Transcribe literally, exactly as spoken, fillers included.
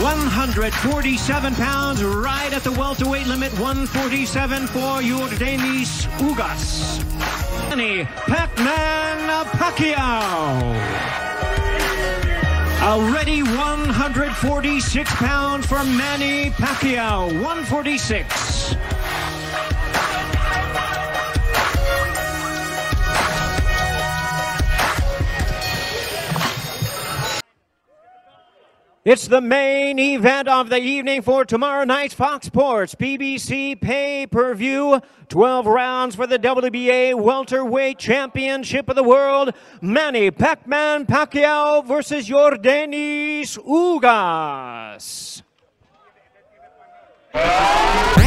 one hundred forty-seven pounds, right at the welterweight limit, one forty-seven for Yordenis Ugas. Manny Pac-Man Pacquiao. Already one hundred forty-six pounds for Manny Pacquiao, one forty-six. It's the main event of the evening for tomorrow night's Fox Sports P B C pay-per-view. twelve rounds for the W B A Welterweight Championship of the World. Manny Pac-Man Pacquiao versus Yordenis Ugas.